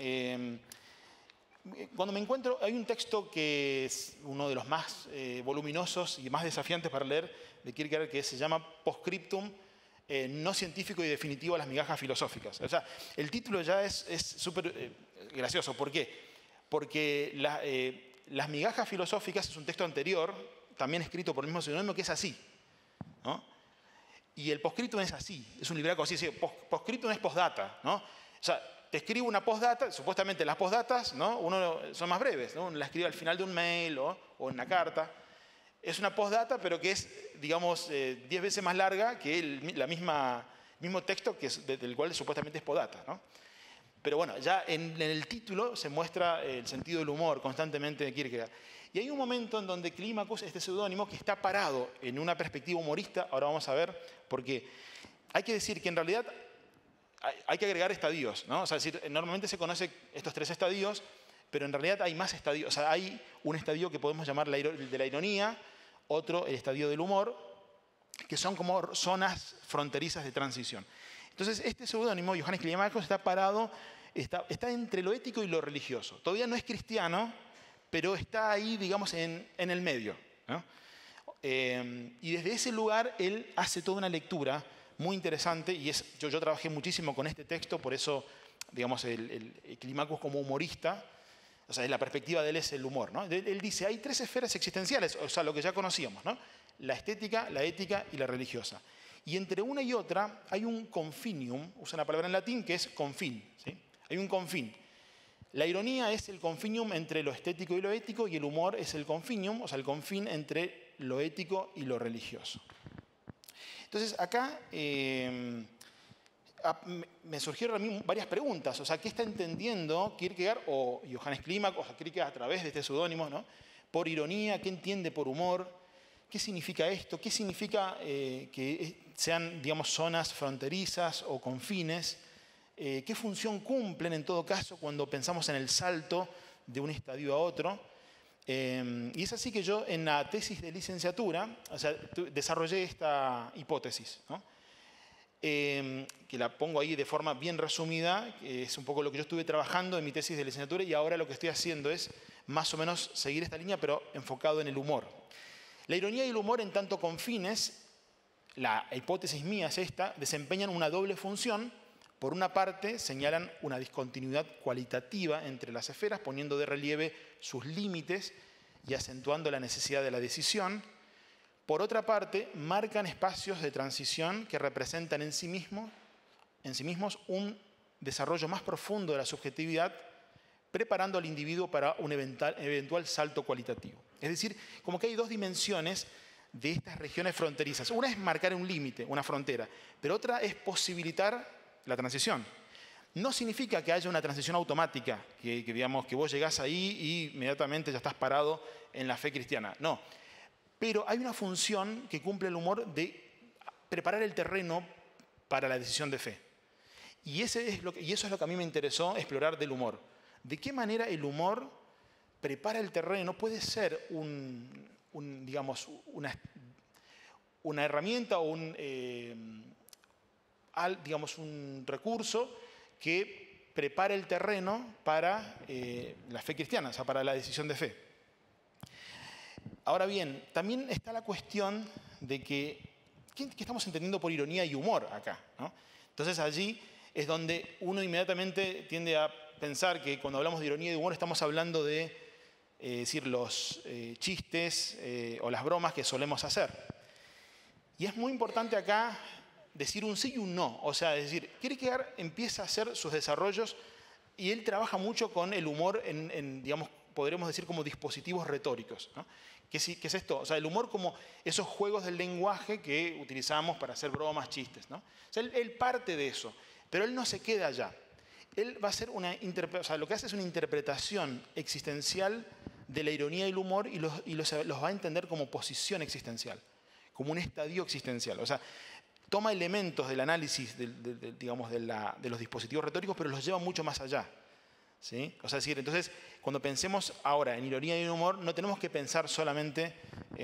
Cuando me encuentro, hay un texto que es uno de los más voluminosos y más desafiantes para leer de Kierkegaard, que se llama Postscriptum, no científico y definitivo a las migajas filosóficas. O sea, el título ya es súper gracioso. ¿Por qué? Porque las migajas filosóficas es un texto anterior, también escrito por el mismo seudónimo, que es así, ¿no? Y el Postscriptum es así, es un libraco así. Postscriptum es postdata, ¿no? O sea, te escribo una postdata, supuestamente las postdatas, ¿no? Son más breves, ¿no? Uno la escribe al final de un mail o en una carta. Es una postdata, pero que es, digamos, 10 veces más larga que el mismo texto del cual supuestamente es postdata, ¿no? Pero bueno, ya en el título se muestra el sentido del humor constantemente de Kierkegaard. Y hay un momento en donde Climacus, este seudónimo, que está parado en una perspectiva humorista, ahora vamos a ver, porque hay que decir que en realidad hay que agregar estadios, ¿no? O sea, normalmente se conocen estos 3 estadios, pero en realidad hay más estadios. O sea, hay un estadio que podemos llamar el de la ironía, otro el estadio del humor, que son como zonas fronterizas de transición. Entonces, este seudónimo, Johannes Climacus, está parado, está entre lo ético y lo religioso. Todavía no es cristiano, pero está ahí, digamos, en el medio, ¿no? Y desde ese lugar él hace toda una lectura muy interesante, y yo trabajé muchísimo con este texto, por eso, digamos, el Climacus como humorista, o sea, la perspectiva de él es el humor, ¿no? Él dice, hay 3 esferas existenciales, o sea, lo que ya conocíamos, ¿no? La estética, la ética y la religiosa. Y entre una y otra hay un confinium, usa una palabra en latín que es confín, ¿sí? Hay un confín. La ironía es el confinium entre lo estético y lo ético, y el humor es el confinium, o sea, el confín entre lo ético y lo religioso. Entonces, acá me surgieron a mí varias preguntas. O sea, ¿qué está entendiendo Kierkegaard o Johannes Climacus, o sea, Kierkegaard a través de este seudónimo, ¿no? Por ironía, ¿qué entiende por humor? ¿Qué significa esto? ¿Qué significa que sean, digamos, zonas fronterizas o confines? ¿Qué función cumplen en todo caso cuando pensamos en el salto de un estadio a otro. Y es así que yo en la tesis de licenciatura, o sea, desarrollé esta hipótesis, ¿no? Que la pongo ahí de forma bien resumida, que es un poco lo que yo estuve trabajando en mi tesis de licenciatura, y ahora lo que estoy haciendo es más o menos seguir esta línea, pero enfocado en el humor. La ironía y el humor, en tanto con fines, la hipótesis mía es esta, desempeñan una doble función. Por una parte, señalan una discontinuidad cualitativa entre las esferas, poniendo de relieve sus límites y acentuando la necesidad de la decisión. Por otra parte, marcan espacios de transición que representan en sí mismos un desarrollo más profundo de la subjetividad, preparando al individuo para un eventual salto cualitativo. Es decir, como que hay dos dimensiones de estas regiones fronterizas. Una es marcar un límite, una frontera, pero otra es posibilitar la transición. No significa que haya una transición automática, digamos, que vos llegás ahí y inmediatamente ya estás parado en la fe cristiana. No. Pero hay una función que cumple el humor de preparar el terreno para la decisión de fe. Y eso es lo que a mí me interesó explorar del humor. ¿De qué manera el humor prepara el terreno? Puede ser digamos, una herramienta o digamos, un recurso que prepara el terreno para la fe cristiana, o sea, para la decisión de fe. Ahora bien, también está la cuestión de ¿qué estamos entendiendo por ironía y humor acá, ¿no? Entonces allí es donde uno inmediatamente tiende a pensar que cuando hablamos de ironía y humor estamos hablando de decir los chistes o las bromas que solemos hacer. Y es muy importante acá decir un sí y un no. O sea, es decir, Kierkegaard empieza a hacer sus desarrollos y él trabaja mucho con el humor digamos, podremos decir como dispositivos retóricos, ¿no? ¿Qué es esto? O sea, el humor como esos juegos del lenguaje que utilizamos para hacer bromas, chistes, ¿no? O sea, él parte de eso, pero él no se queda allá. Él va a hacer lo que hace es una interpretación existencial de la ironía y el humor y los va a entender como posición existencial, como un estadio existencial. O sea, toma elementos del análisis digamos, de los dispositivos retóricos, pero los lleva mucho más allá, ¿sí? O sea, es decir, entonces, cuando pensemos ahora en ironía y en humor, no tenemos que pensar solamente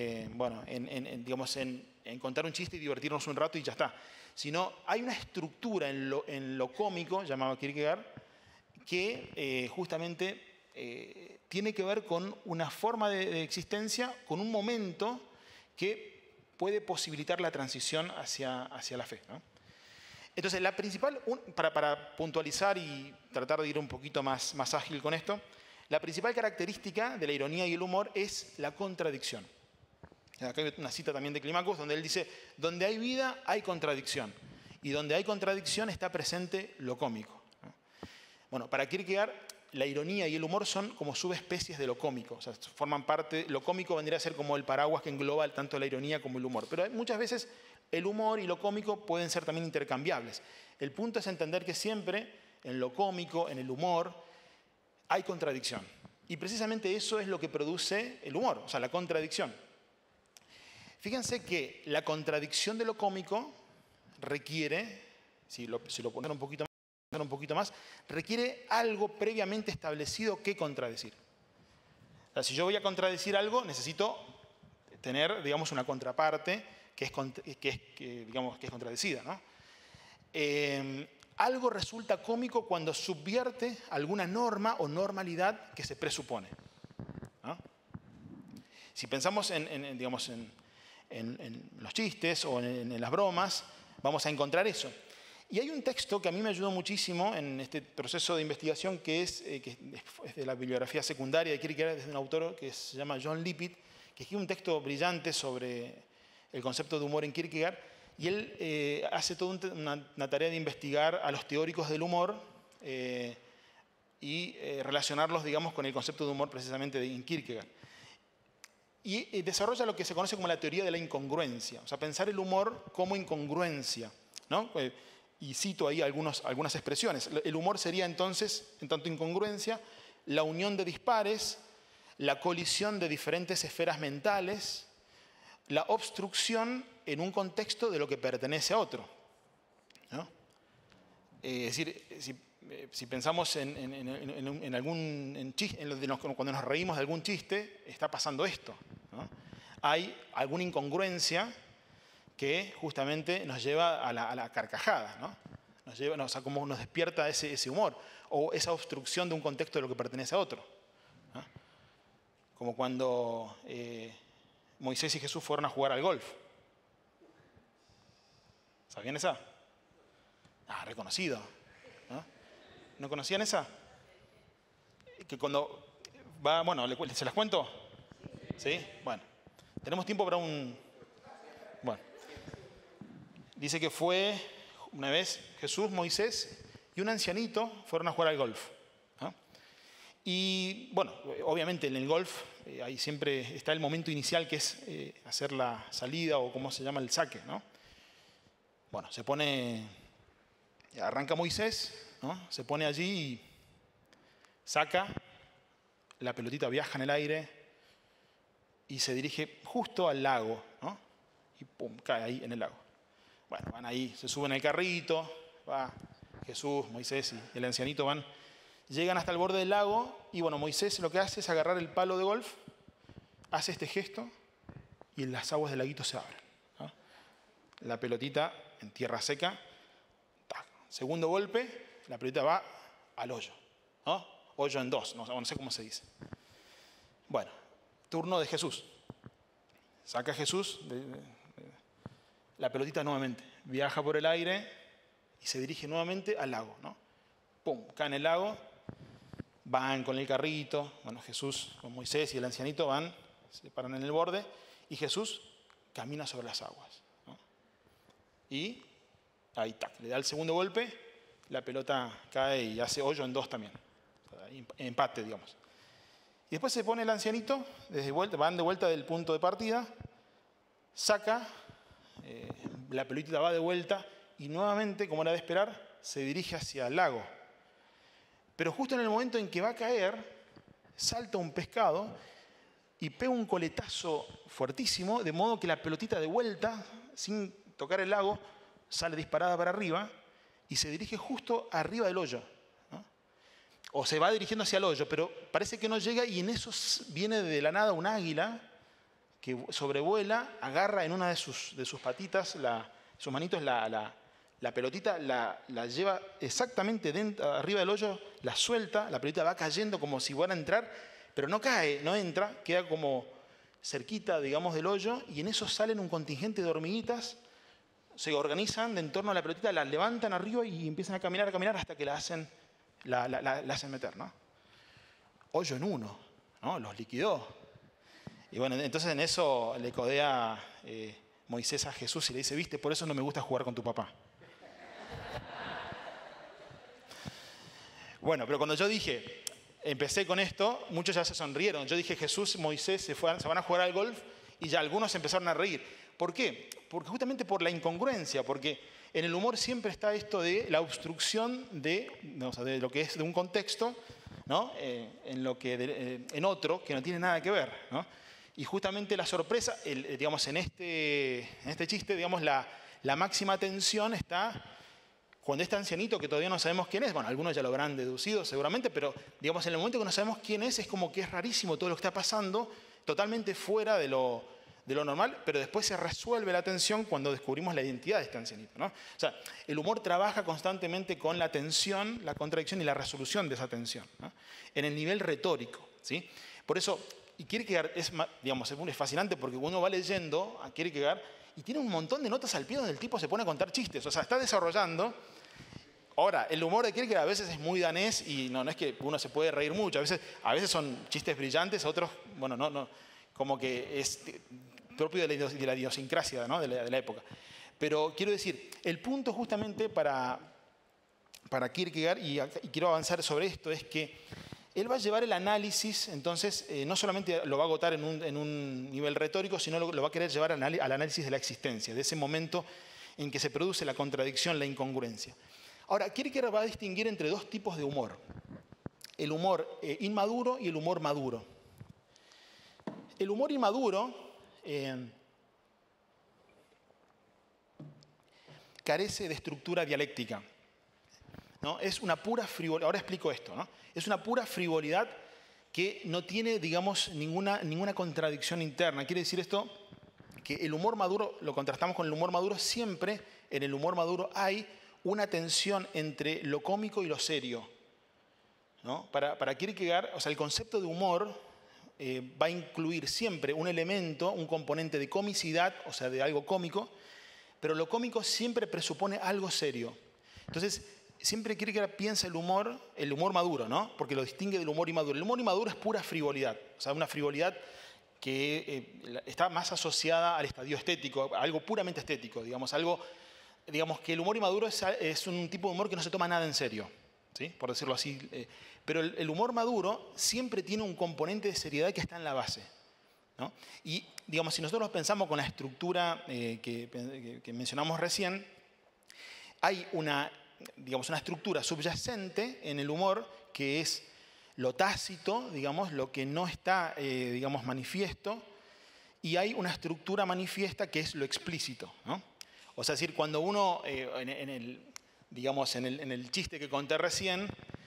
digamos, en contar un chiste y divertirnos un rato y ya está. Sino hay una estructura en lo cómico, llamado Kierkegaard, que justamente tiene que ver con una forma de existencia, con un momento que puede posibilitar la transición hacia la fe, ¿no? Entonces, la principal, para puntualizar y tratar de ir un poquito más ágil con esto, la principal característica de la ironía y el humor es la contradicción. Acá hay una cita también de Climacus donde él dice, donde hay vida hay contradicción, y donde hay contradicción está presente lo cómico. Bueno, para Kierkegaard, la ironía y el humor son como subespecies de lo cómico, o sea, forman parte, lo cómico vendría a ser como el paraguas que engloba tanto la ironía como el humor, pero muchas veces el humor y lo cómico pueden ser también intercambiables. El punto es entender que siempre en lo cómico, en el humor, hay contradicción. Y precisamente eso es lo que produce el humor, o sea, la contradicción. Fíjense que la contradicción de lo cómico requiere, si lo ponen un poquito más, requiere algo previamente establecido que contradecir. O sea, si yo voy a contradecir algo, necesito tener, digamos, una contraparte que es contradecida, ¿no? Algo resulta cómico cuando subvierte alguna norma o normalidad que se presupone, ¿no? Si pensamos en los chistes o en las bromas, vamos a encontrar eso. Y hay un texto que a mí me ayudó muchísimo en este proceso de investigación que es de la bibliografía secundaria de Kierkegaard, es de un autor que se llama John Lippitt, que escribe un texto brillante sobre el concepto de humor en Kierkegaard, y él hace toda una tarea de investigar a los teóricos del humor y relacionarlos, digamos, con el concepto de humor precisamente en Kierkegaard. Y desarrolla lo que se conoce como la teoría de la incongruencia, o sea, pensar el humor como incongruencia, ¿no? Y cito ahí algunas expresiones. El humor sería entonces, en tanto incongruencia, la unión de dispares, la colisión de diferentes esferas mentales, la obstrucción en un contexto de lo que pertenece a otro, ¿no? Es decir, si si pensamos en algún chiste, cuando nos reímos de algún chiste, está pasando esto, ¿no? Hay alguna incongruencia que justamente nos lleva a la carcajada, ¿no? Como nos despierta ese humor, o esa obstrucción de un contexto de lo que pertenece a otro, ¿no? Como cuando Moisés y Jesús fueron a jugar al golf. ¿Sabían esa? Reconocido, ¿no? ¿No conocían esa? Que cuando va, bueno, ¿se las cuento? ¿Sí? Bueno, tenemos tiempo para un... Bueno, dice que fue una vez Jesús, Moisés y un ancianito fueron a jugar al golf, ¿no? Y bueno, obviamente en el golf ahí siempre está el momento inicial que es hacer la salida o como se llama el saque, ¿no? Bueno, arranca Moisés, ¿no? Se pone allí y saca, la pelotita viaja en el aire y se dirige justo al lago, ¿no? Y pum, cae ahí en el lago. Bueno, van ahí, se suben al carrito, va Jesús, Moisés y el ancianito llegan hasta el borde del lago y bueno, Moisés lo que hace es agarrar el palo de golf, hace este gesto y las aguas del laguito se abren, ¿no? La pelotita en tierra seca, ¡tac! Segundo golpe, la pelotita va al hoyo, ¿no? Hoyo en dos, no sé cómo se dice. Bueno, turno de Jesús. Saca Jesús la pelotita nuevamente, viaja por el aire y se dirige nuevamente al lago, ¿no? Pum, cae en el lago, van con el carrito, bueno, Jesús con Moisés y el ancianito se paran en el borde y Jesús camina sobre las aguas, ¿no? Y ahí tac, le da el segundo golpe, la pelota cae y hace hoyo en dos también, o sea, empate, digamos. Y después se pone el ancianito, van de vuelta del punto de partida, saca, la pelotita va de vuelta y nuevamente, como era de esperar, se dirige hacia el lago. Pero justo en el momento en que va a caer, salta un pescado y pega un coletazo fuertísimo, de modo que la pelotita de vuelta, sin tocar el lago, sale disparada para arriba y se dirige justo arriba del hoyo, ¿no? O se va dirigiendo hacia el hoyo, pero parece que no llega y en eso viene de la nada un águila que sobrevuela, agarra en una de sus patitas, sus manitos, la pelotita, la lleva exactamente arriba del hoyo, la suelta, la pelotita va cayendo como si fuera a entrar, pero no cae, no entra, queda como cerquita, digamos, del hoyo, y en eso salen un contingente de hormiguitas, se organizan de en torno a la pelotita, la levantan arriba y empiezan a caminar hasta que la hacen meter, ¿no? Hoyo en uno, ¿no? Los liquidó. Y bueno, entonces en eso le codea Moisés a Jesús y le dice, viste, por eso no me gusta jugar con tu papá. Bueno, pero cuando yo empecé con esto, muchos ya se sonrieron. Yo dije, Jesús, Moisés se van a jugar al golf y ya algunos empezaron a reír. ¿Por qué? Porque justamente por la incongruencia, porque en el humor siempre está esto de la obstrucción de lo que es de un contexto, ¿no? En otro que no tiene nada que ver, ¿no? Y justamente la sorpresa, digamos, en este chiste, digamos, la máxima tensión está cuando este ancianito, que todavía no sabemos quién es, bueno, algunos ya lo habrán deducido seguramente, pero digamos, en el momento que no sabemos quién es como que es rarísimo todo lo que está pasando, totalmente fuera de lo normal, pero después se resuelve la tensión cuando descubrimos la identidad de este ancianito, ¿no? O sea, el humor trabaja constantemente con la tensión, la contradicción y la resolución de esa tensión, ¿no? En el nivel retórico, ¿sí? Por eso, y Kierkegaard es fascinante porque uno va leyendo a Kierkegaard y tiene un montón de notas al pie donde el tipo se pone a contar chistes, o sea, está desarrollando. Ahora, el humor de Kierkegaard a veces es muy danés y no es que uno se puede reír mucho, a veces son chistes brillantes, otros, bueno, no, como que es propio de la idiosincrasia, ¿no? de la época. Pero quiero decir, el punto justamente para Kierkegaard, y quiero avanzar sobre esto, es que él va a llevar el análisis, entonces, no solamente lo va a agotar en un nivel retórico, sino lo va a querer llevar al análisis de la existencia, de ese momento en que se produce la contradicción, la incongruencia. Ahora, Kierkegaard va a distinguir entre dos tipos de humor. El humor inmaduro y el humor maduro. El humor inmaduro carece de estructura dialéctica. ¿no? Es una pura frivolidad. Ahora explico esto, ¿no? Es una pura frivolidad que no tiene, digamos, ninguna contradicción interna. Quiere decir esto que el humor maduro, lo contrastamos con el humor maduro, siempre en el humor maduro hay una tensión entre lo cómico y lo serio, ¿no? Para Kierkegaard, o sea, el concepto de humor va a incluir siempre un elemento, un componente de comicidad, o sea, de algo cómico, pero lo cómico siempre presupone algo serio. Entonces, siempre Kierkegaard piensa el humor maduro, ¿no? Porque lo distingue del humor inmaduro. El humor inmaduro es pura frivolidad, o sea, una frivolidad que está más asociada al estadio estético, a algo puramente estético, digamos, que el humor inmaduro es un tipo de humor que no se toma nada en serio, ¿sí? Por decirlo así. Pero el humor maduro siempre tiene un componente de seriedad que está en la base, ¿no? Y, digamos, si nosotros pensamos con la estructura que mencionamos recién, hay una estructura subyacente en el humor que es lo tácito, digamos, lo que no está, manifiesto, y hay una estructura manifiesta que es lo explícito, ¿no? O sea, es decir, cuando uno, en el chiste que conté recién,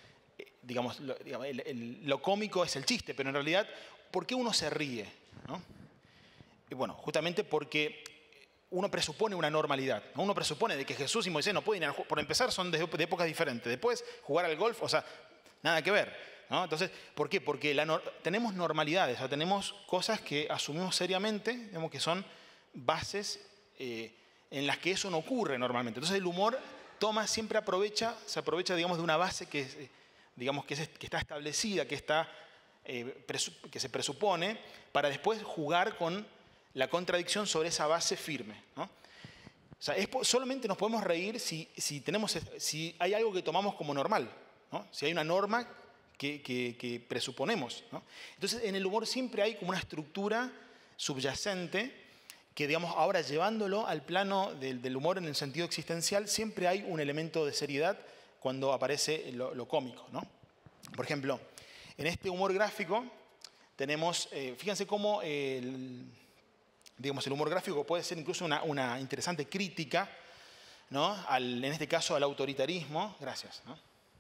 lo cómico es el chiste, pero en realidad, ¿por qué uno se ríe? ¿No? Y bueno, justamente porque uno presupone una normalidad, ¿no? Uno presupone de que Jesús y Moisés no pueden ir por empezar, son de épocas diferentes. Después, jugar al golf, o sea, nada que ver, ¿no? Entonces, ¿por qué? Porque tenemos normalidades, o sea, tenemos cosas que asumimos seriamente, digamos, que son bases en las que eso no ocurre normalmente. Entonces, el humor siempre se aprovecha, digamos, de una base que está establecida, que se presupone, para después jugar con la contradicción sobre esa base firme, ¿no? O sea, solamente nos podemos reír si hay algo que tomamos como normal, ¿no? Si hay una norma que presuponemos, ¿no? Entonces, en el humor siempre hay como una estructura subyacente que, digamos, ahora llevándolo al plano del humor en el sentido existencial, siempre hay un elemento de seriedad cuando aparece lo cómico, ¿no? Por ejemplo, en este humor gráfico tenemos, fíjense cómo el humor gráfico puede ser incluso una interesante crítica, ¿no? En este caso al autoritarismo. Gracias, ¿no?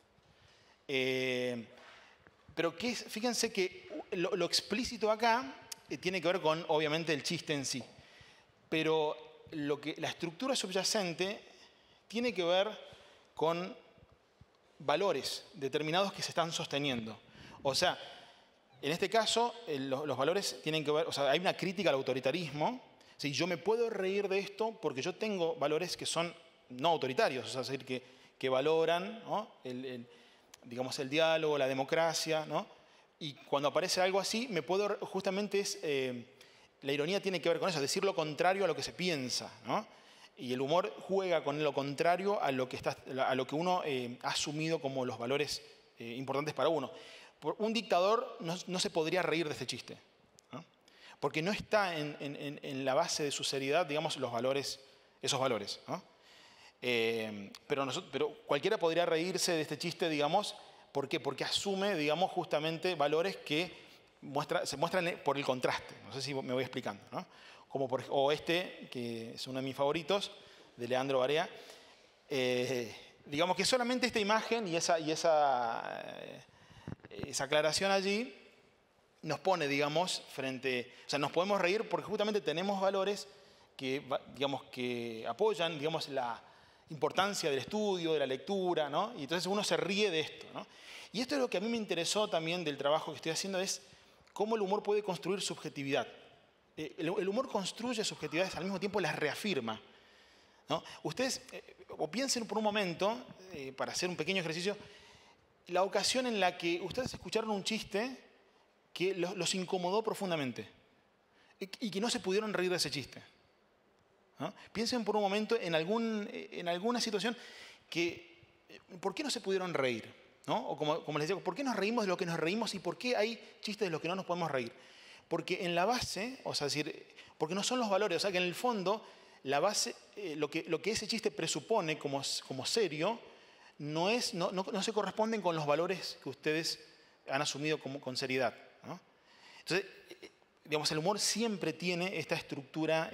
Pero fíjense que lo explícito acá tiene que ver con, obviamente, el chiste en sí. Pero la estructura subyacente tiene que ver con valores determinados que se están sosteniendo. O sea, en este caso, los valores tienen que ver, o sea, hay una crítica al autoritarismo. ¿Sí? Yo me puedo reír de esto porque yo tengo valores que son no autoritarios, o sea, es decir, que valoran, ¿no? el diálogo, la democracia, ¿no? Y cuando aparece algo así, la ironía tiene que ver con eso, decir lo contrario a lo que se piensa, ¿no? Y el humor juega con lo contrario a lo que uno ha asumido como los valores importantes para uno. Un dictador no se podría reír de este chiste, ¿no? Porque no está en la base de su seriedad, digamos, esos valores, ¿no? Pero cualquiera podría reírse de este chiste, digamos, ¿por qué? Porque asume, digamos, justamente valores que se muestran por el contraste. No sé si me voy explicando, ¿no? O que es uno de mis favoritos, de Leandro Barea. Digamos que solamente esta imagen y esa aclaración allí nos pone, digamos, o sea, nos podemos reír porque justamente tenemos valores que apoyan, digamos, la importancia del estudio, de la lectura, ¿no? Y entonces uno se ríe de esto, ¿no? Y esto es lo que a mí me interesó también del trabajo que estoy haciendo, es cómo el humor puede construir subjetividad. El humor construye subjetividades, al mismo tiempo las reafirma, ¿no? Ustedes, o piensen por un momento, para hacer un pequeño ejercicio, la ocasión en la que ustedes escucharon un chiste que los incomodó profundamente y que no se pudieron reír de ese chiste, ¿no? Piensen por un momento en alguna situación ¿por qué no se pudieron reír? ¿No? O como les digo, ¿por qué nos reímos de lo que nos reímos y por qué hay chistes de los que no nos podemos reír? Porque en la base, o sea, porque no son los valores, o sea, que en el fondo la base, lo que ese chiste presupone como serio, no se corresponden con los valores que ustedes han asumido con seriedad, ¿no? Entonces, digamos, el humor siempre tiene esta estructura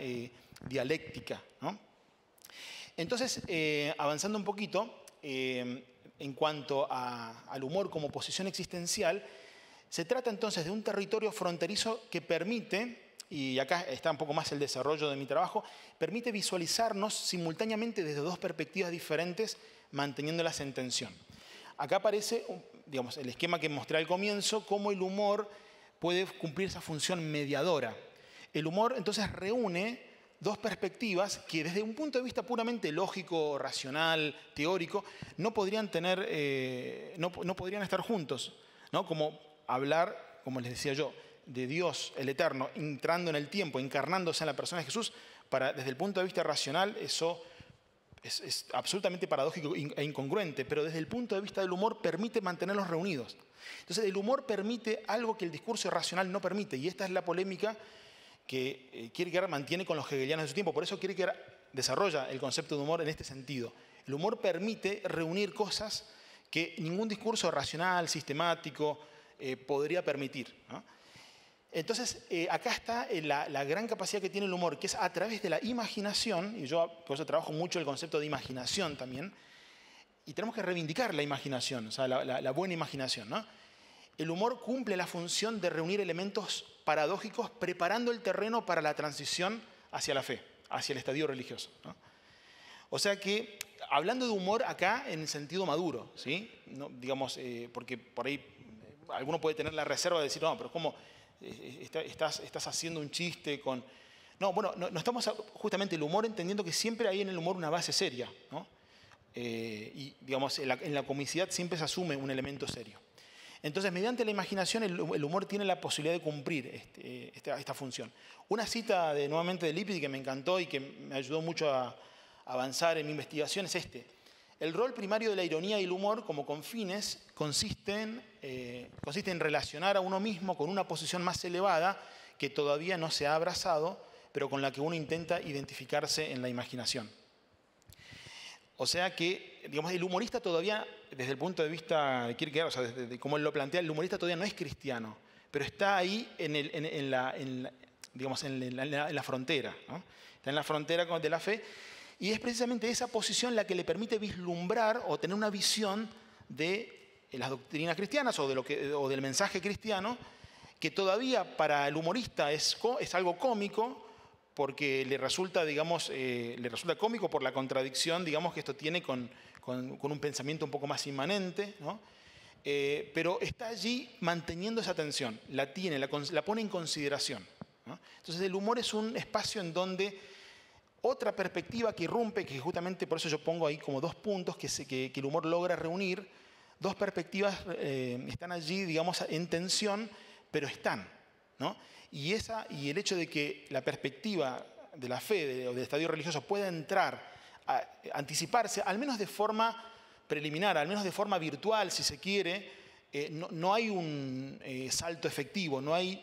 dialéctica, ¿no? Entonces, avanzando un poquito, en cuanto al humor como posición existencial, se trata entonces de un territorio fronterizo que permite, y acá está un poco más el desarrollo de mi trabajo, permite visualizarnos simultáneamente desde dos perspectivas diferentes, manteniéndolas en tensión. Acá aparece, digamos, el esquema que mostré al comienzo, cómo el humor puede cumplir esa función mediadora. El humor entonces reúne dos perspectivas que desde un punto de vista puramente lógico, racional, teórico, no podrían estar juntos, ¿no? Como hablar, como les decía yo, de Dios, el Eterno, entrando en el tiempo, encarnándose en la persona de Jesús, desde el punto de vista racional eso es absolutamente paradójico e incongruente, pero desde el punto de vista del humor permite mantenerlos reunidos. Entonces el humor permite algo que el discurso racional no permite, y esta es la polémica que Kierkegaard mantiene con los hegelianos de su tiempo. Por eso Kierkegaard desarrolla el concepto de humor en este sentido. El humor permite reunir cosas que ningún discurso racional, sistemático, podría permitir, ¿no? Entonces, acá está la gran capacidad que tiene el humor, que es a través de la imaginación, y yo por eso trabajo mucho el concepto de imaginación también, y tenemos que reivindicar la imaginación, o sea, la buena imaginación, ¿no? El humor cumple la función de reunir elementos paradójicos, preparando el terreno para la transición hacia la fe, hacia el estadio religioso, ¿no? O sea que, hablando de humor acá en el sentido maduro, ¿sí? No, digamos, porque por ahí alguno puede tener la reserva de decir, no, pero ¿cómo estás haciendo un chiste con...? No, bueno, no estamos justamente el humor entendiendo que siempre hay en el humor una base seria, ¿no? Y digamos, en la comicidad siempre se asume un elemento serio. Entonces, mediante la imaginación, el humor tiene la posibilidad de cumplir esta función. Una cita nuevamente de Lippi que me encantó y que me ayudó mucho a avanzar en mi investigación es este. El rol primario de la ironía y el humor como con fines consiste en relacionar a uno mismo con una posición más elevada que todavía no se ha abrazado, pero con la que uno intenta identificarse en la imaginación. O sea que, digamos, el humorista todavía, desde el punto de vista de Kierkegaard, o sea, desde cómo él lo plantea, el humorista todavía no es cristiano, pero está ahí en la frontera, ¿no? Está en la frontera de la fe, y es precisamente esa posición la que le permite vislumbrar o tener una visión de las doctrinas cristianas o del mensaje cristiano, que todavía para el humorista es algo cómico, porque le resulta cómico por la contradicción, digamos, que esto tiene con un pensamiento un poco más inmanente, ¿no? Pero está allí manteniendo esa tensión, la pone en consideración, ¿no? Entonces el humor es un espacio en donde otra perspectiva que irrumpe, que justamente por eso yo pongo ahí como dos puntos que el humor logra reunir, dos perspectivas están allí, digamos, en tensión, pero están, ¿no? Y el hecho de que la perspectiva de la fe o del estadio religioso pueda entrar, anticiparse, al menos de forma preliminar, al menos de forma virtual, si se quiere, no hay un salto efectivo, no hay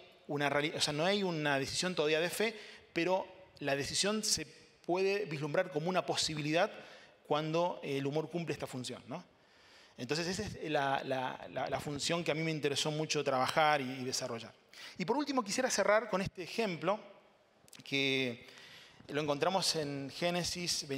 una decisión todavía de fe, pero la decisión se puede vislumbrar como una posibilidad cuando el humor cumple esta función, ¿no? Entonces esa es la función que a mí me interesó mucho trabajar y desarrollar. Y por último quisiera cerrar con este ejemplo que lo encontramos en Génesis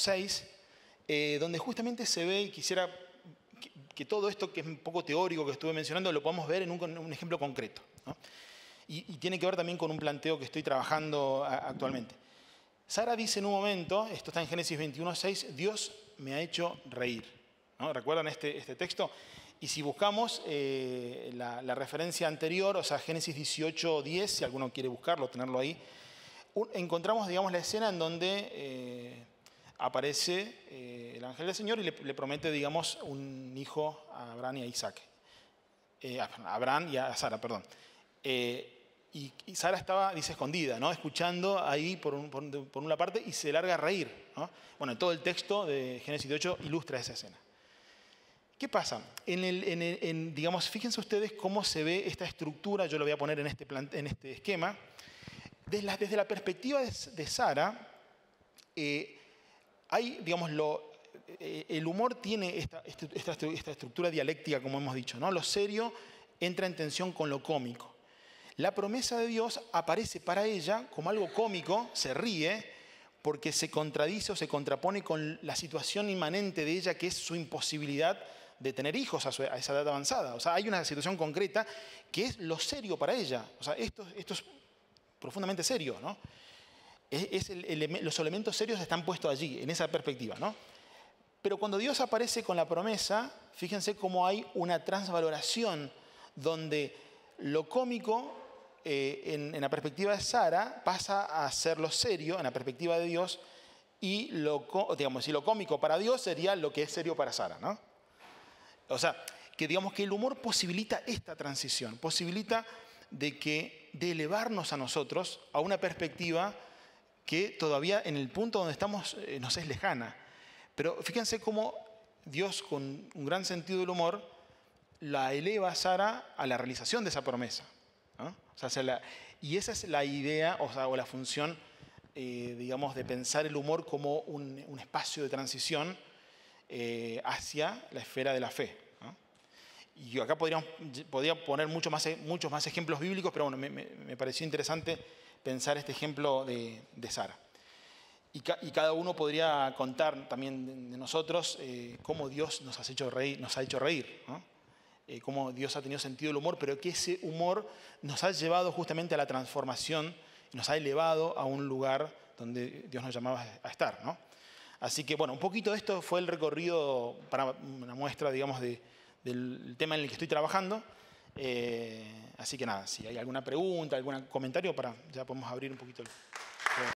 21:6, donde justamente se ve, y quisiera que todo esto que es un poco teórico que estuve mencionando lo podamos ver en un ejemplo concreto, ¿no? Y tiene que ver también con un planteo que estoy trabajando actualmente. Sara dice en un momento, esto está en Génesis 21:6, Dios me ha hecho reír, ¿no? ¿Recuerdan este texto? Y si buscamos la referencia anterior, o sea, Génesis 18:10, si alguno quiere buscarlo, tenerlo ahí, encontramos, digamos, la escena en donde aparece el ángel del Señor y le promete, digamos, un hijo a Abraham y a Isaac. A Abraham y a Sara, perdón. Y Sara estaba, dice, escondida, ¿no? Escuchando ahí por una parte y se larga a reír, ¿no? Bueno, todo el texto de Génesis 18 ilustra esa escena. ¿Qué pasa? Digamos, fíjense ustedes cómo se ve esta estructura, yo lo voy a poner en este esquema. Desde la perspectiva de Sara, el humor tiene esta estructura dialéctica, como hemos dicho, ¿no? Lo serio entra en tensión con lo cómico. La promesa de Dios aparece para ella como algo cómico, se ríe, porque se contradice o se contrapone con la situación inmanente de ella, que es su imposibilidad de tener hijos a esa edad avanzada. O sea, hay una situación concreta que es lo serio para ella. O sea, esto es profundamente serio, ¿no? Los elementos serios están puestos allí, en esa perspectiva, ¿no? Pero cuando Dios aparece con la promesa, fíjense cómo hay una transvaloración donde lo cómico en la perspectiva de Sara pasa a ser lo serio en la perspectiva de Dios, y lo cómico para Dios sería lo que es serio para Sara, ¿no? O sea, que digamos que el humor posibilita esta transición, posibilita de elevarnos a nosotros a una perspectiva que todavía en el punto donde estamos nos es lejana. Pero fíjense cómo Dios, con un gran sentido del humor, la eleva a Sara a la realización de esa promesa, ¿no? O sea, y esa es la idea, o la función, digamos, de pensar el humor como un espacio de transición hacia la esfera de la fe, ¿no? Y yo acá podría poner muchos más ejemplos bíblicos, pero bueno, me pareció interesante pensar este ejemplo de Sara. Y cada uno podría contar también de nosotros cómo Dios nos ha hecho reír, ¿no? Cómo Dios ha tenido sentido del humor, pero que ese humor nos ha llevado justamente a la transformación, nos ha elevado a un lugar donde Dios nos llamaba a estar, ¿no? Así que, bueno, un poquito de esto fue el recorrido para una muestra, digamos, del tema en el que estoy trabajando. Así que nada, si hay alguna pregunta, algún comentario, ya podemos abrir un poquito el...